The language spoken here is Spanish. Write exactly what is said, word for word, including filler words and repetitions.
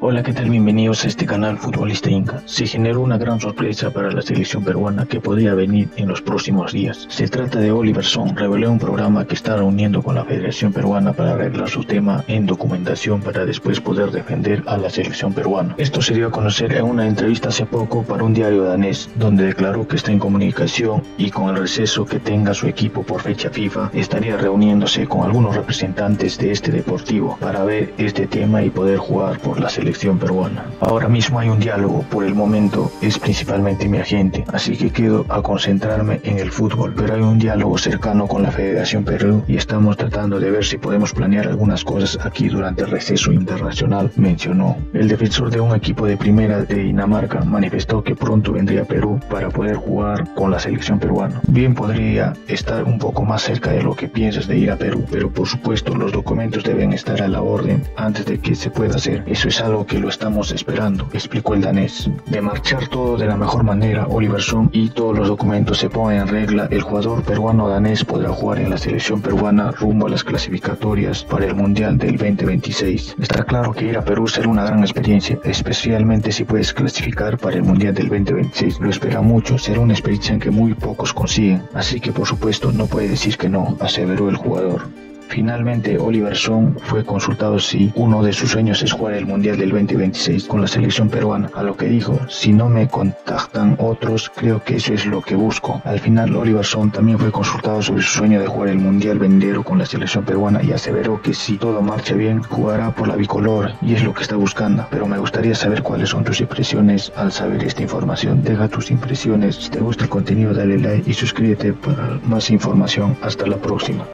Hola, ¿qué tal? Bienvenidos a este canal Futbolista Inca. Se generó una gran sorpresa para la selección peruana que podría venir en los próximos días. Se trata de Oliver Son, reveló un programa que está reuniendo con la Federación Peruana para arreglar su tema en documentación para después poder defender a la selección peruana. Esto se dio a conocer en una entrevista hace poco para un diario danés, donde declaró que está en comunicación y con el receso que tenga su equipo por fecha FIFA, estaría reuniéndose con algunos representantes de este deportivo para ver este tema y poder jugar por la selección peruana. Ahora mismo hay un diálogo, por el momento es principalmente mi agente, así que quedo a concentrarme en el fútbol, pero hay un diálogo cercano con la Federación Perú y estamos tratando de ver si podemos planear algunas cosas aquí durante el receso internacional, mencionó. El defensor de un equipo de primera de Dinamarca manifestó que pronto vendría a Perú para poder jugar con la selección peruana. Bien podría estar un poco más cerca de lo que piensas de ir a Perú, pero por supuesto los documentos deben estar a la orden antes de que se pueda hacer. Eso es algo que lo estamos esperando, explicó el danés. De marchar todo de la mejor manera, Oliver Son, y todos los documentos se pongan en regla, el jugador peruano-danés podrá jugar en la selección peruana rumbo a las clasificatorias para el Mundial del veinte veintiséis. Está claro que ir a Perú será una gran experiencia, especialmente si puedes clasificar para el Mundial del veinte veintiséis. Lo espera mucho, será una experiencia que muy pocos consiguen, así que por supuesto no puede decir que no, aseveró el jugador. Finalmente, Oliver Son fue consultado si uno de sus sueños es jugar el Mundial del veinte veintiséis con la selección peruana, a lo que dijo: si no me contactan otros, creo que eso es lo que busco. Al final, Oliver Son también fue consultado sobre su sueño de jugar el Mundial venidero con la selección peruana y aseveró que si todo marcha bien, jugará por la bicolor y es lo que está buscando. Pero me gustaría saber cuáles son tus impresiones al saber esta información. Deja tus impresiones, si te gusta el contenido dale like y suscríbete para más información. Hasta la próxima.